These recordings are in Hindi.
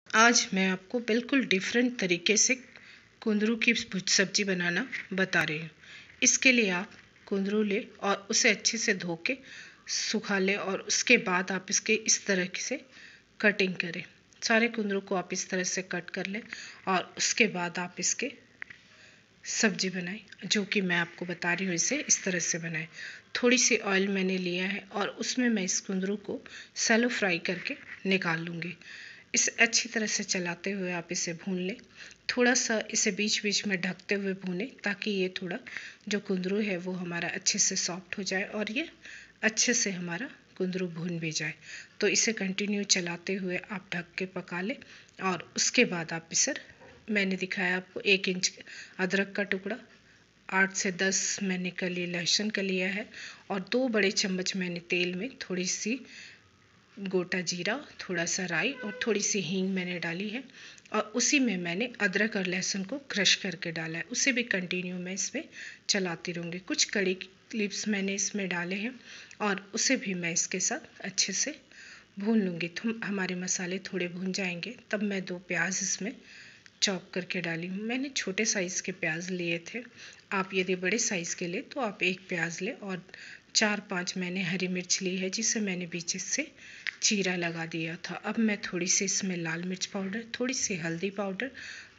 आज मैं आपको बिल्कुल डिफरेंट तरीके से कुंदरू की सब्जी बनाना बता रही हूँ। इसके लिए आप कुंदरू ले और उसे अच्छे से धो के सुखा लें और उसके बाद आप इसके इस तरह से कटिंग करें। सारे कुंदरू को आप इस तरह से कट कर लें और उसके बाद आप इसके सब्जी बनाएं, जो कि मैं आपको बता रही हूँ। इसे इस तरह से बनाएं। थोड़ी सी ऑयल मैंने लिया है और उसमें मैं इस कुंदरू को सैलो फ्राई करके निकाल लूँगी। इसे अच्छी तरह से चलाते हुए आप इसे भून लें। थोड़ा सा इसे बीच बीच में ढकते हुए भूनें ताकि ये थोड़ा जो कुंदरू है वो हमारा अच्छे से सॉफ्ट हो जाए और ये अच्छे से हमारा कुंदरू भून भी जाए। तो इसे कंटिन्यू चलाते हुए आप ढक के पका लें और उसके बाद आप इसे, मैंने दिखाया आपको 1 इंच अदरक का टुकड़ा, 8 से 10 मैंने कली लहसुन का लिया है और 2 बड़े चम्मच मैंने तेल में थोड़ी सी गोटा जीरा, थोड़ा सा राई और थोड़ी सी हींग मैंने डाली है और उसी में मैंने अदरक और लहसुन को क्रश करके डाला है। उसे भी कंटिन्यू मैं इसमें चलाती रहूँगी। कुछ कड़ी लीव्स मैंने इसमें डाले हैं और उसे भी मैं इसके साथ अच्छे से भून लूँगी। तो हमारे मसाले थोड़े भून जाएंगे तब मैं 2 प्याज इसमें चॉप करके डाली हूँ। मैंने छोटे साइज़ के प्याज लिए थे। आप यदि बड़े साइज़ के ले तो आप 1 प्याज लें और 4-5 मैंने हरी मिर्च ली है जिसे मैंने बीच से चीरा लगा दिया था। अब मैं थोड़ी सी इसमें लाल मिर्च पाउडर, थोड़ी सी हल्दी पाउडर,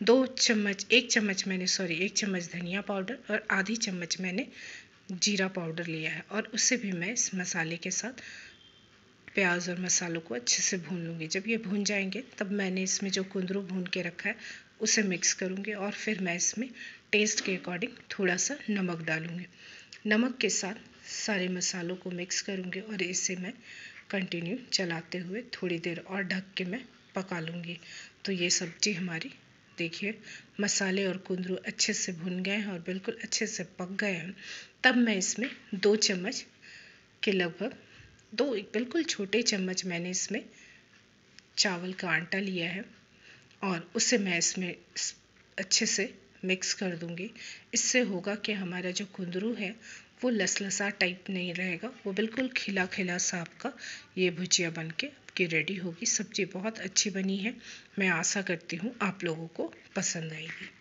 1 चम्मच धनिया पाउडर और आधी चम्मच मैंने जीरा पाउडर लिया है और उसे भी मैं इस मसाले के साथ प्याज और मसालों को अच्छे से भून लूँगी। जब ये भून जाएंगे तब मैंने इसमें जो कुंदरू भून के रखा है उसे मिक्स करूँगी और फिर मैं इसमें टेस्ट के अकॉर्डिंग थोड़ा सा नमक डालूँगी। नमक के साथ सारे मसालों को मिक्स करूँगी और इसे मैं कंटिन्यू चलाते हुए थोड़ी देर और ढक के मैं पका लूँगी। तो ये सब्ज़ी हमारी देखिए मसाले और कुंदरू अच्छे से भुन गए हैं और बिल्कुल अच्छे से पक गए हैं। तब मैं इसमें 2 चम्मच के लगभग 2 बिल्कुल छोटे चम्मच मैंने इसमें चावल का आटा लिया है और उसे मैं इसमें अच्छे से मिक्स कर दूंगी। इससे होगा कि हमारा जो कुंदरू है वो लसलसा टाइप नहीं रहेगा, वो बिल्कुल खिला खिला सा आपका ये भुजिया बन के आपकी रेडी होगी। सब्ज़ी बहुत अच्छी बनी है। मैं आशा करती हूँ आप लोगों को पसंद आएगी।